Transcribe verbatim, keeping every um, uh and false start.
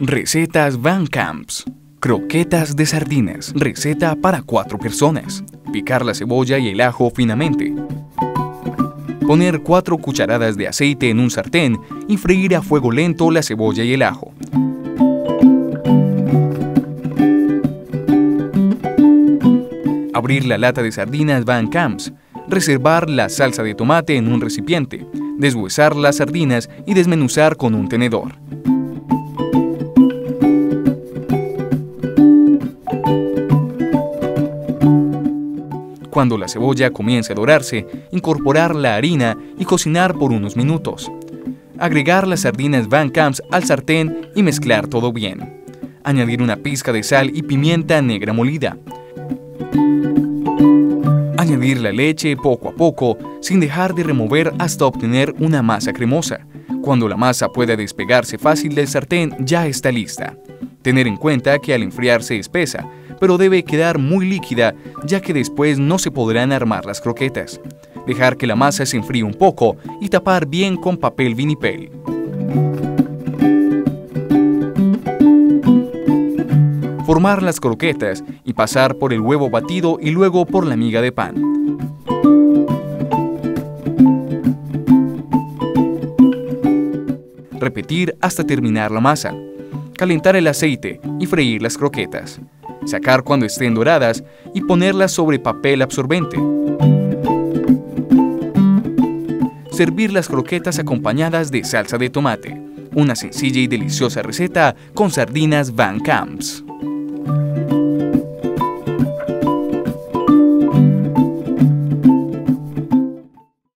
Recetas Van Camps. Croquetas de sardinas. Receta para cuatro personas. Picar la cebolla y el ajo finamente. Poner cuatro cucharadas de aceite en un sartén y freír a fuego lento la cebolla y el ajo. Abrir la lata de sardinas Van Camps. Reservar la salsa de tomate en un recipiente. Deshuesar las sardinas y desmenuzar con un tenedor. Cuando la cebolla comience a dorarse, incorporar la harina y cocinar por unos minutos. Agregar las sardinas Van Camps al sartén y mezclar todo bien. Añadir una pizca de sal y pimienta negra molida. Añadir la leche poco a poco, sin dejar de remover hasta obtener una masa cremosa. Cuando la masa pueda despegarse fácil del sartén, ya está lista. Tener en cuenta que al enfriarse espesa, pero debe quedar muy líquida, ya que después no se podrán armar las croquetas. Dejar que la masa se enfríe un poco y tapar bien con papel vinipel. Formar las croquetas y pasar por el huevo batido y luego por la miga de pan. Repetir hasta terminar la masa. Calentar el aceite y freír las croquetas. Sacar cuando estén doradas y ponerlas sobre papel absorbente. Servir las croquetas acompañadas de salsa de tomate. Una sencilla y deliciosa receta con sardinas Van Camps.